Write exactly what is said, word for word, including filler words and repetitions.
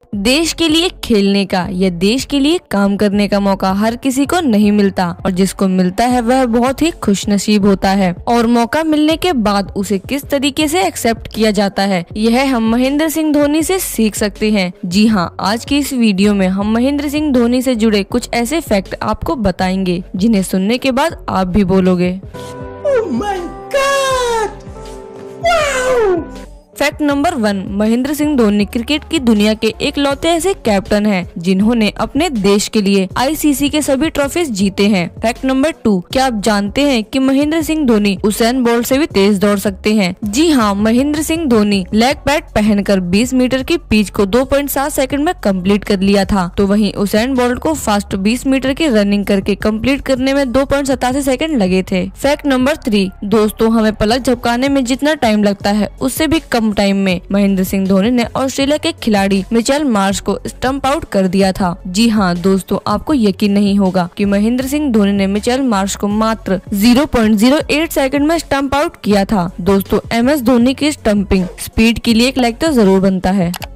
देश के लिए खेलने का या देश के लिए काम करने का मौका हर किसी को नहीं मिलता और जिसको मिलता है वह बहुत ही खुशनसीब होता है। और मौका मिलने के बाद उसे किस तरीके से एक्सेप्ट किया जाता है यह हम महेंद्र सिंह धोनी से सीख सकते हैं। जी हाँ, आज की इस वीडियो में हम महेंद्र सिंह धोनी से जुड़े कुछ ऐसे फैक्ट आपको बताएंगे जिन्हें सुनने के बाद आप भी बोलोगे Oh my God! Wow! Fact number one, Mahendra Singh Dhoni cricket की दुनिया के एकलौते ऐसे कैप्टन हैं जिन्होंने अपने देश के लिए आईसीसी के सभी ट्रॉफीज जीते हैं। फैक्ट नंबर टू, क्या आप जानते हैं कि महेंद्र सिंह धोनी उसेन बोल्ट से भी तेज दौड़ सकते हैं? जी हाँ, महेंद्र सिंह धोनी लेग पैड पहनकर बीस मीटर की पिच को दो पॉइंट सात सेकंड में कंप्लीट कर लिया था, तो वहीं उसेन बोल्ट को फास्ट बीस मीटर की रनिंग करके कंप्लीट करने में दो पॉइंट सतासी सेकंड लगे थे। फैक्ट नंबर थ्री, दोस्तों हमें पलक झपकाने में जितना टाइम लगता है उससे भी कम टाइम में महेंद्र सिंह धोनी ने ऑस्ट्रेलिया के खिलाड़ी मिचेल मार्श को स्टंप आउट कर दिया था। जी हाँ दोस्तों, आपको यकीन नहीं होगा कि महेंद्र सिंह धोनी ने मिचेल मार्श को मात्र ज़ीरो पॉइंट ज़ीरो आठ सेकंड में स्टंप आउट किया था। दोस्तों, एम एस धोनी की स्टंपिंग स्पीड के लिए एक लाइक तो जरूर बनता है।